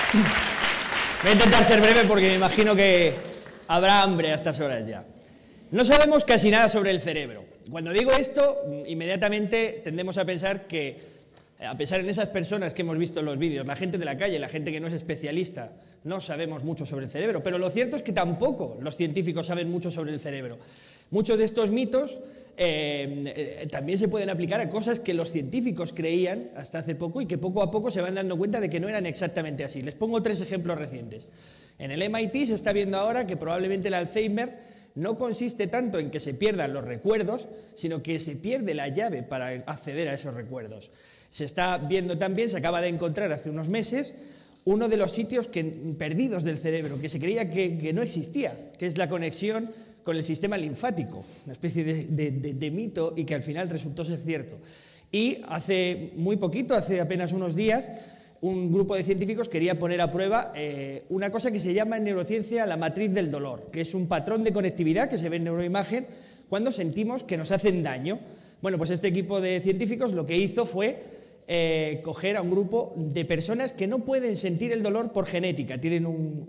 Voy a intentar ser breve porque me imagino que habrá hambre a estas horas ya. No sabemos casi nada sobre el cerebro. Cuando digo esto, inmediatamente tendemos a pensar que, a pensar en esas personas que hemos visto en los vídeos, la gente de la calle, la gente que no es especialista, no sabemos mucho sobre el cerebro, pero lo cierto es que tampoco los científicos saben mucho sobre el cerebro. Muchos de estos mitos también se pueden aplicar a cosas que los científicos creían hasta hace poco y que poco a poco se van dando cuenta de que no eran exactamente así. Les pongo 3 ejemplos recientes. En el MIT se está viendo ahora que probablemente el Alzheimer no consiste tanto en que se pierdan los recuerdos, sino que se pierde la llave para acceder a esos recuerdos. Se está viendo también, se acaba de encontrar hace unos meses, uno de los sitios perdidos del cerebro, que se creía que no existía, que es la conexión con el sistema linfático, una especie de mito y que al final resultó ser cierto. Y hace muy poquito, hace apenas unos días, un grupo de científicos quería poner a prueba una cosa que se llama en neurociencia la matriz del dolor, que es un patrón de conectividad que se ve en neuroimagen cuando sentimos que nos hacen daño. Bueno, pues este equipo de científicos lo que hizo fue coger a un grupo de personas que no pueden sentir el dolor por genética, tienen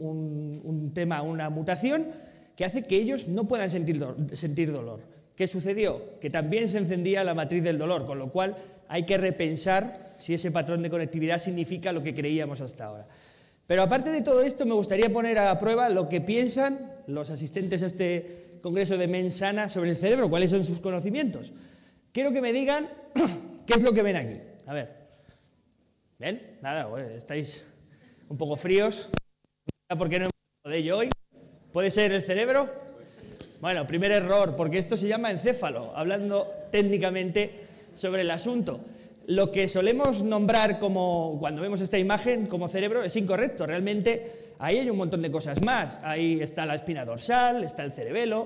una mutación que hace que ellos no puedan sentir dolor. ¿Qué sucedió? Que también se encendía la matriz del dolor, con lo cual hay que repensar si ese patrón de conectividad significa lo que creíamos hasta ahora. Pero aparte de todo esto, me gustaría poner a prueba lo que piensan los asistentes a este congreso de Mente Sana sobre el cerebro, cuáles son sus conocimientos. Quiero que me digan qué es lo que ven aquí. A ver, ¿ven? Nada, estáis un poco fríos, ¿por qué no hemos hablado de ello hoy? ¿Puede ser el cerebro? Bueno, primer error, porque esto se llama encéfalo, hablando técnicamente sobre el asunto. Lo que solemos nombrar como, cuando vemos esta imagen, como cerebro, es incorrecto. Realmente ahí hay un montón de cosas más. Ahí está la espina dorsal, está el cerebelo,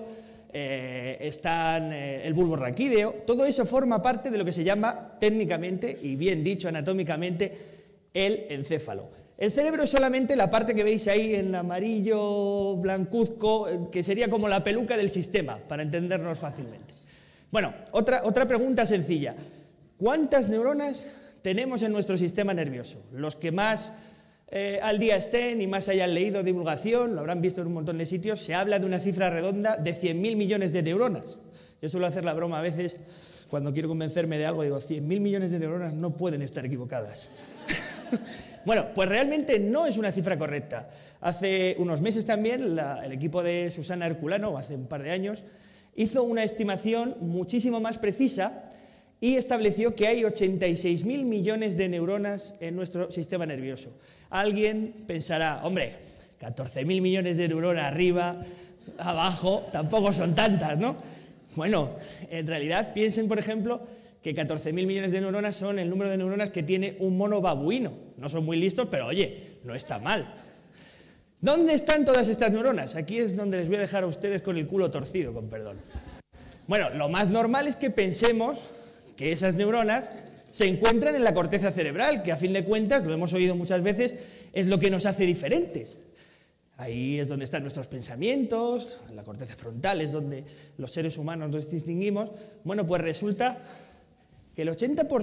está el bulbo raquídeo. Todo eso forma parte de lo que se llama técnicamente, y bien dicho anatómicamente, el encéfalo. El cerebro es solamente la parte que veis ahí en amarillo blancuzco, que sería como la peluca del sistema, para entendernos fácilmente. Bueno, otra pregunta sencilla. ¿Cuántas neuronas tenemos en nuestro sistema nervioso? Los que más al día estén y más hayan leído divulgación, lo habrán visto en un montón de sitios, se habla de una cifra redonda de 100.000 millones de neuronas. Yo suelo hacer la broma a veces, cuando quiero convencerme de algo, digo, 100.000 millones de neuronas no pueden estar equivocadas. Bueno, pues realmente no es una cifra correcta. Hace unos meses también el equipo de Susana Herculano, hace un par de años, hizo una estimación muchísimo más precisa y estableció que hay 86.000 millones de neuronas en nuestro sistema nervioso. Alguien pensará, hombre, 14.000 millones de neuronas arriba, abajo, tampoco son tantas, ¿no? Bueno, en realidad piensen, por ejemplo, que 14.000 millones de neuronas son el número de neuronas que tiene un mono babuino. No son muy listos, pero oye, no está mal. ¿Dónde están todas estas neuronas? Aquí es donde les voy a dejar a ustedes con el culo torcido, con perdón. Bueno, lo más normal es que pensemos que esas neuronas se encuentran en la corteza cerebral, que a fin de cuentas, lo hemos oído muchas veces, es lo que nos hace diferentes. Ahí es donde están nuestros pensamientos, en la corteza frontal es donde los seres humanos nos distinguimos. Bueno, pues resulta que el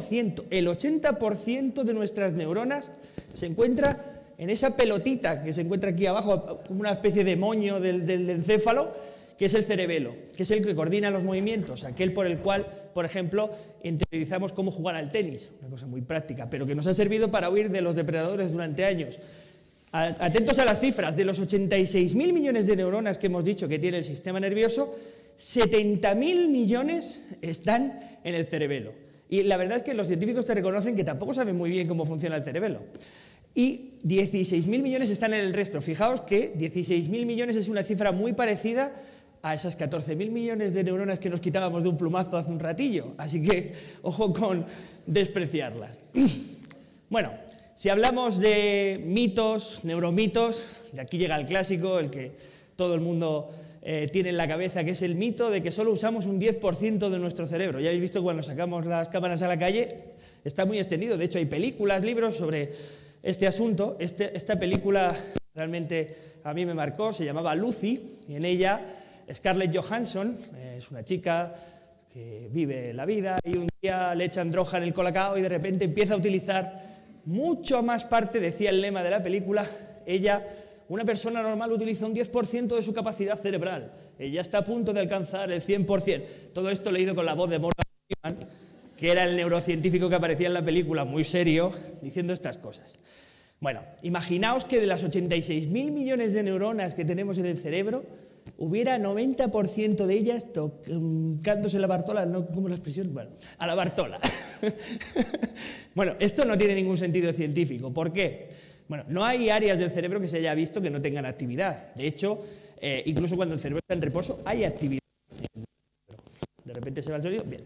80% de nuestras neuronas se encuentra en esa pelotita que se encuentra aquí abajo, como una especie de moño del encéfalo, que es el cerebelo, que es el que coordina los movimientos, aquel por el cual, por ejemplo, interiorizamos cómo jugar al tenis, una cosa muy práctica, pero que nos ha servido para huir de los depredadores durante años. Atentos a las cifras, de los 86.000 millones de neuronas que hemos dicho que tiene el sistema nervioso, 70.000 millones están en el cerebelo. Y la verdad es que los científicos te reconocen que tampoco saben muy bien cómo funciona el cerebelo. Y 16.000 millones están en el resto. Fijaos que 16.000 millones es una cifra muy parecida a esas 14.000 millones de neuronas que nos quitábamos de un plumazo hace un ratillo. Así que, ojo con despreciarlas. Bueno, si hablamos de mitos, neuromitos, de aquí llega el clásico, el que todo el mundo tiene en la cabeza, que es el mito de que solo usamos un 10% de nuestro cerebro. Ya habéis visto cuando sacamos las cámaras a la calle, está muy extendido. De hecho, hay películas, libros sobre este asunto. Esta película realmente a mí me marcó, se llamaba Lucy, y en ella Scarlett Johansson es una chica que vive la vida y un día le echan droga en el colacao y de repente empieza a utilizar mucho más parte, decía el lema de la película, una persona normal utiliza un 10% de su capacidad cerebral. Ella está a punto de alcanzar el 100%. Todo esto leído con la voz de Morgan Freeman, que era el neurocientífico que aparecía en la película, muy serio, diciendo estas cosas. Bueno, imaginaos que de las 86.000 millones de neuronas que tenemos en el cerebro, hubiera 90% de ellas tocándose la Bartola, ¿no? ¿Cómo es la expresión? Bueno, a la Bartola. Bueno, esto no tiene ningún sentido científico. ¿Por qué? Bueno, no hay áreas del cerebro que se haya visto que no tengan actividad. De hecho, incluso cuando el cerebro está en reposo, hay actividad. De repente se va el sonido. Bien.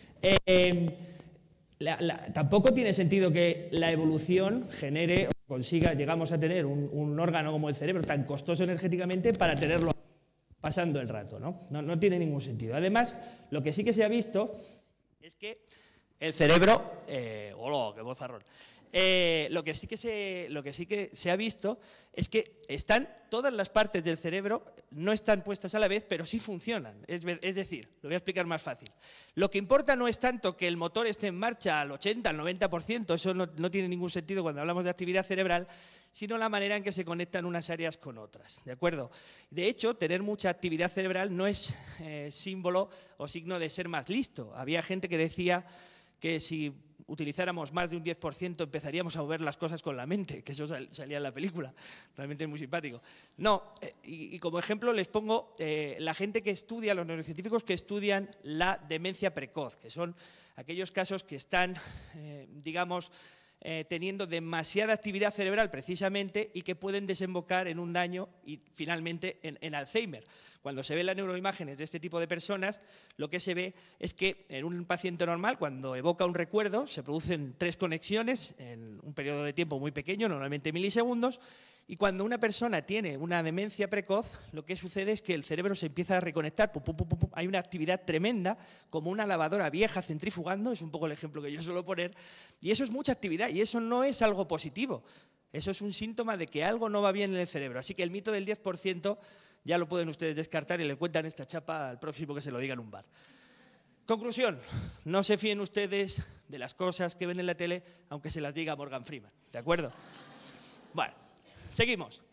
Tampoco tiene sentido que la evolución genere o consiga, llegamos a tener un órgano como el cerebro tan costoso energéticamente para tenerlo pasando el rato, ¿no? No tiene ningún sentido. Además, lo que sí que se ha visto es que el cerebro... ¡Hola, qué bozarrón! Lo que sí que se ha visto es que todas las partes del cerebro no están puestas a la vez, pero sí funcionan. Es decir, lo voy a explicar más fácil. Lo que importa no es tanto que el motor esté en marcha al 80, al 90%, eso no tiene ningún sentido cuando hablamos de actividad cerebral, sino la manera en que se conectan unas áreas con otras, ¿de acuerdo? De hecho, tener mucha actividad cerebral no es símbolo o signo de ser más listo. Había gente que decía que si utilizáramos más de un 10% empezaríamos a mover las cosas con la mente, que eso salía en la película, realmente es muy simpático. No, y como ejemplo les pongo la gente que estudia, los neurocientíficos que estudian la demencia precoz, que son aquellos casos que están, digamos, teniendo demasiada actividad cerebral precisamente y que pueden desembocar en un daño y finalmente en Alzheimer. Cuando se ven las neuroimágenes de este tipo de personas, lo que se ve es que en un paciente normal, cuando evoca un recuerdo, se producen 3 conexiones en un periodo de tiempo muy pequeño, normalmente milisegundos, y cuando una persona tiene una demencia precoz, lo que sucede es que el cerebro se empieza a reconectar, pum, pum, pum, pum, hay una actividad tremenda, como una lavadora vieja centrifugando, es un poco el ejemplo que yo suelo poner, y eso es mucha actividad, y eso no es algo positivo, eso es un síntoma de que algo no va bien en el cerebro. Así que el mito del 10% ya lo pueden ustedes descartar y le cuentan esta chapa al próximo que se lo diga en un bar. Conclusión, no se fíen ustedes de las cosas que ven en la tele, aunque se las diga Morgan Freeman, ¿de acuerdo? Bueno, seguimos.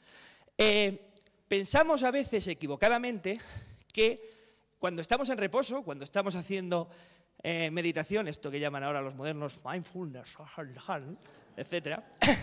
Pensamos a veces equivocadamente que cuando estamos en reposo, cuando estamos haciendo meditación, esto que llaman ahora los modernos mindfulness, etcétera,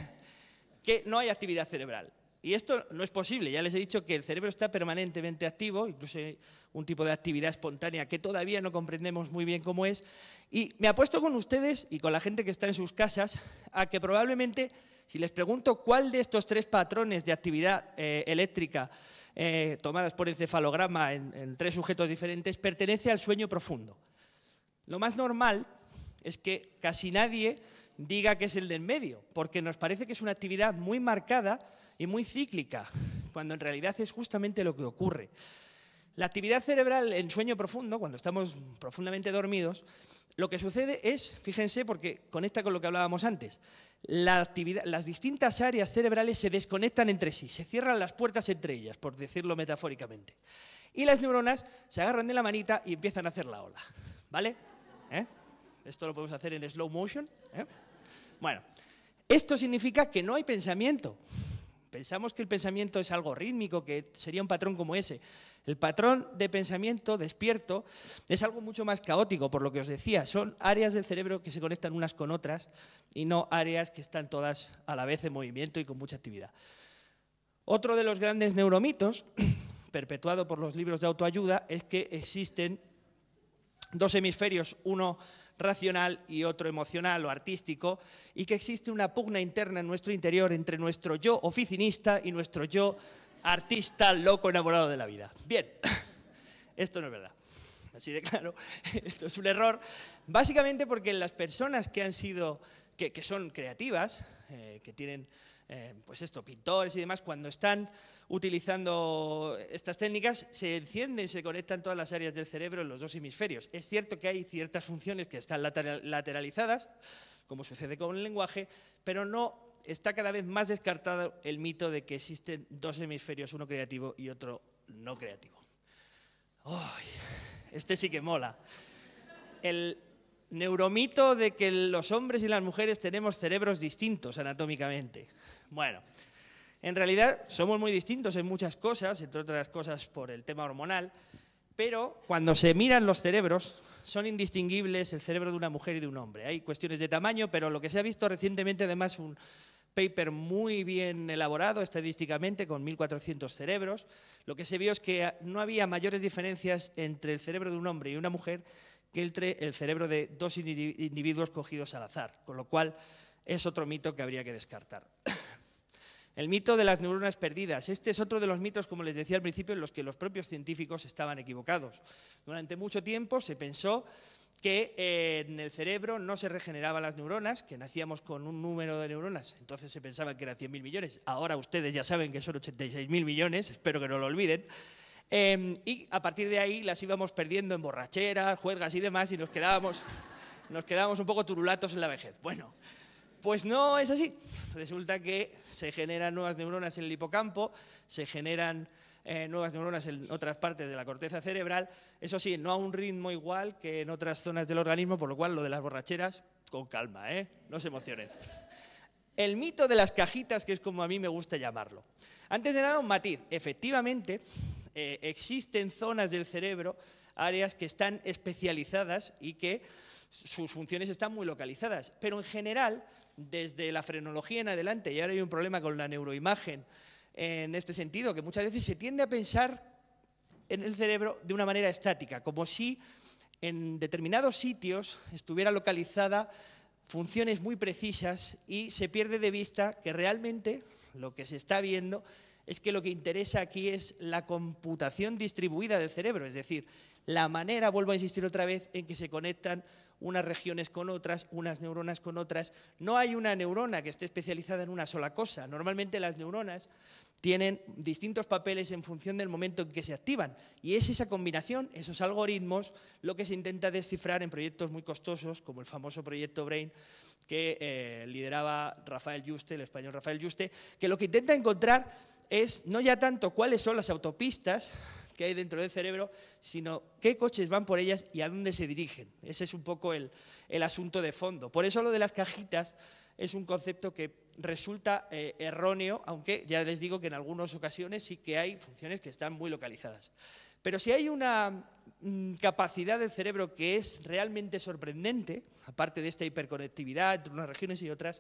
que no hay actividad cerebral. Y esto no es posible, ya les he dicho que el cerebro está permanentemente activo, incluso hay un tipo de actividad espontánea que todavía no comprendemos muy bien cómo es, y me apuesto con ustedes y con la gente que está en sus casas a que probablemente, si les pregunto cuál de estos 3 patrones de actividad eléctrica tomadas por encefalograma en 3 sujetos diferentes, pertenece al sueño profundo. Lo más normal es que casi nadie diga que es el del medio, porque nos parece que es una actividad muy marcada y muy cíclica, cuando en realidad es justamente lo que ocurre. La actividad cerebral en sueño profundo, cuando estamos profundamente dormidos, lo que sucede es, fíjense, porque conecta con lo que hablábamos antes, las distintas áreas cerebrales se desconectan entre sí, se cierran las puertas entre ellas, por decirlo metafóricamente. Y las neuronas se agarran de la manita y empiezan a hacer la ola, ¿vale? Esto lo podemos hacer en slow motion. Bueno, esto significa que no hay pensamiento. Pensamos que el pensamiento es algo rítmico, que sería un patrón como ese. El patrón de pensamiento despierto es algo mucho más caótico, por lo que os decía. Son áreas del cerebro que se conectan unas con otras y no áreas que están todas a la vez en movimiento y con mucha actividad. Otro de los grandes neuromitos, perpetuado por los libros de autoayuda, es que existen 2 hemisferios, uno racional y otro emocional o artístico, y que existe una pugna interna en nuestro interior entre nuestro yo oficinista y nuestro yo artista loco enamorado de la vida. Bien, esto no es verdad, así de claro, esto es un error, básicamente porque las personas que son creativas, que tienen pues esto, pintores y demás, cuando están utilizando estas técnicas se encienden, se conectan todas las áreas del cerebro en los 2 hemisferios. Es cierto que hay ciertas funciones que están lateralizadas, como sucede con el lenguaje, pero no está cada vez más descartado el mito de que existen 2 hemisferios, uno creativo y otro no creativo. ¡Ay! Este sí que mola. neuromito de que los hombres y las mujeres tenemos cerebros distintos anatómicamente. Bueno, en realidad somos muy distintos en muchas cosas, entre otras cosas por el tema hormonal, pero cuando se miran los cerebros son indistinguibles el cerebro de una mujer y de un hombre. Hay cuestiones de tamaño, pero lo que se ha visto recientemente, además, un paper muy bien elaborado estadísticamente con 1.400 cerebros, lo que se vio es que no había mayores diferencias entre el cerebro de un hombre y una mujer que entre el cerebro de dos individuos cogidos al azar, con lo cual es otro mito que habría que descartar. El mito de las neuronas perdidas. Este es otro de los mitos, como les decía al principio, en los que los propios científicos estaban equivocados. Durante mucho tiempo se pensó que en el cerebro no se regeneraban las neuronas, que nacíamos con un número de neuronas, entonces se pensaba que eran 100.000 millones. Ahora ustedes ya saben que son 86.000 millones, espero que no lo olviden. Y a partir de ahí las íbamos perdiendo en borracheras, juergas y demás, y nos quedábamos un poco turulatos en la vejez. Bueno, pues no es así. Resulta que se generan nuevas neuronas en el hipocampo, se generan nuevas neuronas en otras partes de la corteza cerebral, eso sí, no a un ritmo igual que en otras zonas del organismo, por lo cual lo de las borracheras, con calma, no se emocionen. El mito de las cajitas, que es como a mí me gusta llamarlo. Antes de nada, un matiz. Efectivamente, existen zonas del cerebro, áreas que están especializadas y que sus funciones están muy localizadas, pero en general, desde la frenología en adelante, y ahora hay un problema con la neuroimagen en este sentido, que muchas veces se tiende a pensar en el cerebro de una manera estática, como si en determinados sitios estuviera localizada funciones muy precisas y se pierde de vista que realmente lo que se está viendo es que lo que interesa aquí es la computación distribuida del cerebro, es decir, la manera, vuelvo a insistir otra vez, en que se conectan unas regiones con otras, unas neuronas con otras. No hay una neurona que esté especializada en una sola cosa. Normalmente las neuronas tienen distintos papeles en función del momento en que se activan. Y es esa combinación, esos algoritmos, lo que se intenta descifrar en proyectos muy costosos, como el famoso proyecto BRAIN, que lideraba Rafael Yuste, el español Rafael Yuste, que lo que intenta encontrar es no ya tanto cuáles son las autopistas que hay dentro del cerebro, sino qué coches van por ellas y a dónde se dirigen. Ese es un poco el asunto de fondo. Por eso lo de las cajitas es un concepto que resulta erróneo, aunque ya les digo que en algunas ocasiones sí que hay funciones que están muy localizadas. Pero si hay una capacidad del cerebro que es realmente sorprendente, aparte de esta hiperconectividad entre unas regiones y otras,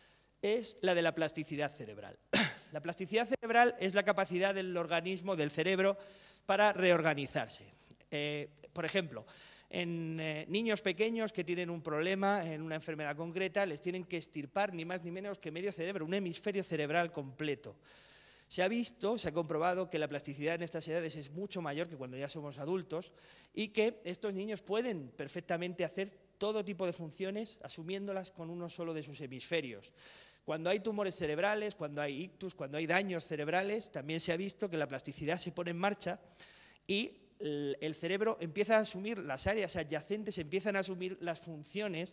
es la de la plasticidad cerebral. La plasticidad cerebral es la capacidad del organismo, del cerebro, para reorganizarse. Por ejemplo, en niños pequeños que tienen un problema en una enfermedad concreta, les tienen que extirpar ni más ni menos que medio cerebro, un hemisferio cerebral completo. Se ha visto, se ha comprobado que la plasticidad en estas edades es mucho mayor que cuando ya somos adultos y que estos niños pueden perfectamente hacer todo tipo de funciones asumiéndolas con uno solo de sus hemisferios. Cuando hay tumores cerebrales, cuando hay ictus, cuando hay daños cerebrales, también se ha visto que la plasticidad se pone en marcha y el cerebro empieza a asumir, las áreas adyacentes empiezan a asumir las funciones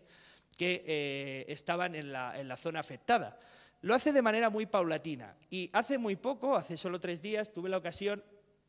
que estaban en la zona afectada. Lo hace de manera muy paulatina y hace muy poco, hace solo 3 días, tuve la ocasión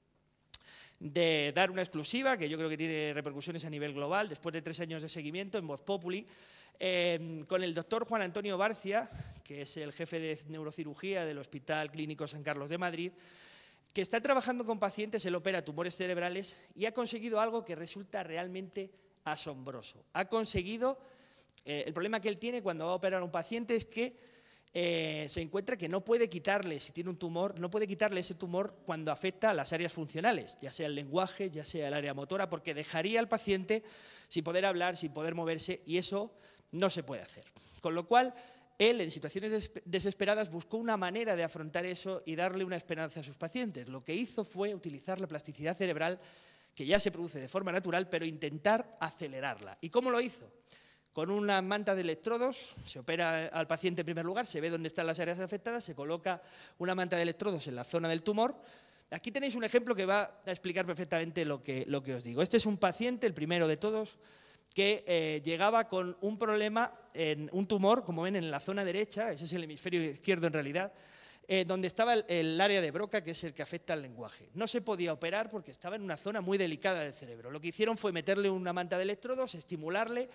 de dar una exclusiva, que yo creo que tiene repercusiones a nivel global, después de 3 años de seguimiento en Voz Populi, con el doctor Juan Antonio Barcia, que es el jefe de neurocirugía del Hospital Clínico San Carlos de Madrid, que está trabajando con pacientes, él opera tumores cerebrales y ha conseguido algo que resulta realmente asombroso. Ha conseguido, el problema que él tiene cuando va a operar a un paciente es que se encuentra que no puede quitarle, si tiene un tumor, no puede quitarle ese tumor cuando afecta a las áreas funcionales, ya sea el lenguaje, ya sea el área motora, porque dejaría al paciente sin poder hablar, sin poder moverse, y eso no se puede hacer. Con lo cual, él, en situaciones desesperadas, buscó una manera de afrontar eso y darle una esperanza a sus pacientes. Lo que hizo fue utilizar la plasticidad cerebral, que ya se produce de forma natural, pero intentar acelerarla. ¿Y cómo lo hizo? Con una manta de electrodos, se opera al paciente en primer lugar, se ve dónde están las áreas afectadas, se coloca una manta de electrodos en la zona del tumor. Aquí tenéis un ejemplo que va a explicar perfectamente lo que os digo. Este es un paciente, el primero de todos, que llegaba con un problema, en un tumor, como ven en la zona derecha, ese es el hemisferio izquierdo en realidad, donde estaba el área de Broca, que es el que afecta al lenguaje. No se podía operar porque estaba en una zona muy delicada del cerebro. Lo que hicieron fue meterle una manta de electrodos, estimularle,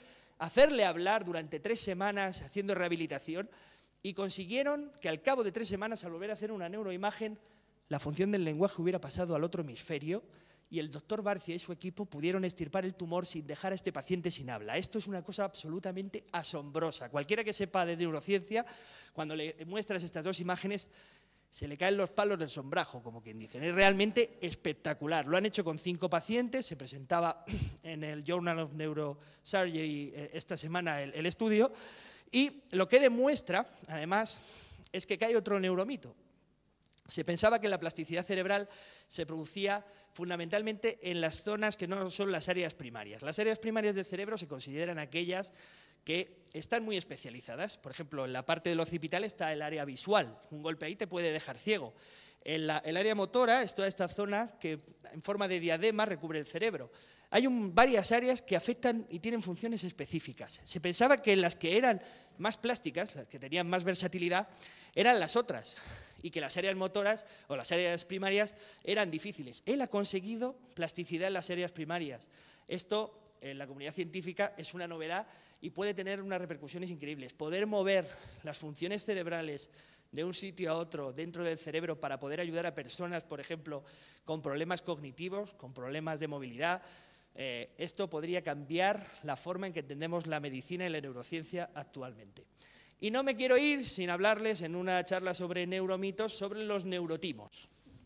hacerle hablar durante 3 semanas haciendo rehabilitación y consiguieron que al cabo de 3 semanas, al volver a hacer una neuroimagen, la función del lenguaje hubiera pasado al otro hemisferio y el doctor Barcia y su equipo pudieron extirpar el tumor sin dejar a este paciente sin habla. Esto es una cosa absolutamente asombrosa. Cualquiera que sepa de neurociencia, cuando le muestras estas 2 imágenes, se le caen los palos del sombrajo, como quien dice. Es realmente espectacular. Lo han hecho con 5 pacientes, se presentaba en el Journal of Neurosurgery esta semana el estudio, y lo que demuestra, además, es que hay otro neuromito. Se pensaba que la plasticidad cerebral se producía fundamentalmente en las zonas que no son las áreas primarias. Las áreas primarias del cerebro se consideran aquellas que están muy especializadas. Por ejemplo, en la parte del occipital está el área visual. Un golpe ahí te puede dejar ciego. El área motora es toda esta zona que en forma de diadema recubre el cerebro. Hay varias áreas que afectan y tienen funciones específicas. Se pensaba que las que eran más plásticas, las que tenían más versatilidad, eran las otras, y que las áreas motoras o las áreas primarias eran difíciles. Él ha conseguido plasticidad en las áreas primarias. Esto, en la comunidad científica, es una novedad y puede tener unas repercusiones increíbles. Poder mover las funciones cerebrales de un sitio a otro dentro del cerebro para poder ayudar a personas, por ejemplo, con problemas cognitivos, con problemas de movilidad. Esto podría cambiar la forma en que entendemos la medicina y la neurociencia actualmente. Y no me quiero ir sin hablarles en una charla sobre neuromitos, sobre los neurotimos.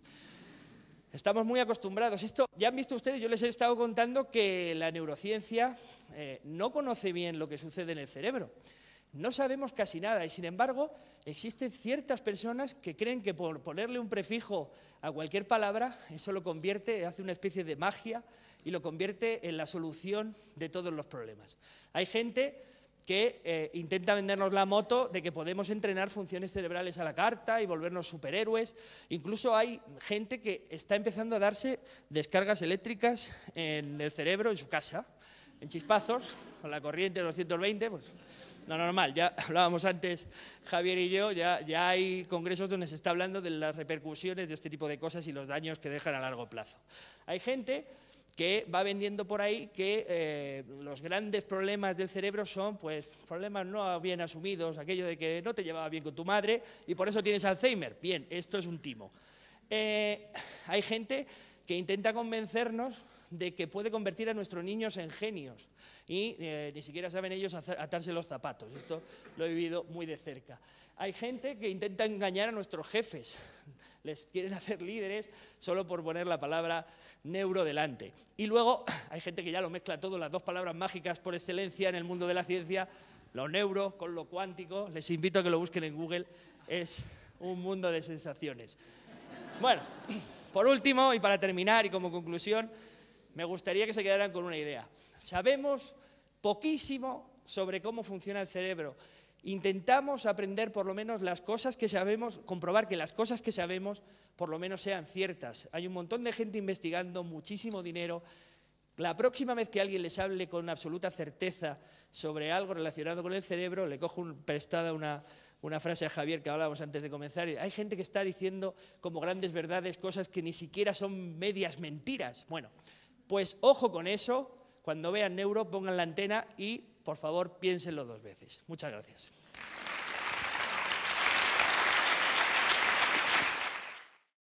Estamos muy acostumbrados. Esto, ya han visto ustedes, yo les he estado contando que la neurociencia no conoce bien lo que sucede en el cerebro. No sabemos casi nada y, sin embargo, existen ciertas personas que creen que por ponerle un prefijo a cualquier palabra, eso lo convierte, hace una especie de magia y lo convierte en la solución de todos los problemas. Hay gente que intenta vendernos la moto de que podemos entrenar funciones cerebrales a la carta y volvernos superhéroes. Incluso hay gente que está empezando a darse descargas eléctricas en el cerebro, en su casa, en chispazos, con la corriente de 220, pues no normal. Ya hablábamos antes, Javier y yo, ya hay congresos donde se está hablando de las repercusiones de este tipo de cosas y los daños que dejan a largo plazo. Hay gente que va vendiendo por ahí que los grandes problemas del cerebro son pues problemas no bien asumidos, aquello de que no te llevaba bien con tu madre y por eso tienes Alzheimer. Bien, esto es un timo. Hay gente que intenta convencernos de que puede convertir a nuestros niños en genios y ni siquiera saben ellos atarse los zapatos. Esto lo he vivido muy de cerca. Hay gente que intenta engañar a nuestros jefes, les quieren hacer líderes solo por poner la palabra neuro delante. Y luego hay gente que ya lo mezcla todo, las 2 palabras mágicas por excelencia en el mundo de la ciencia, lo neuro con lo cuántico. Les invito a que lo busquen en Google, es un mundo de sensaciones. Bueno, por último y para terminar y como conclusión, me gustaría que se quedaran con una idea. Sabemos poquísimo sobre cómo funciona el cerebro. Intentamos aprender por lo menos las cosas que sabemos, comprobar que las cosas que sabemos por lo menos sean ciertas. Hay un montón de gente investigando, muchísimo dinero. La próxima vez que alguien les hable con absoluta certeza sobre algo relacionado con el cerebro, le cojo prestada una frase a Javier que hablábamos antes de comenzar. Hay gente que está diciendo como grandes verdades cosas que ni siquiera son medias mentiras. Bueno, pues ojo con eso. Cuando vean neuro, pongan la antena y, por favor, piénsenlo 2 veces. Muchas gracias.